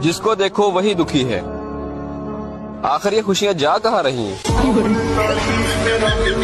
जिसको देखो वही दुखी है। आखिर ये खुशियाँ जा कहाँ रही हैं?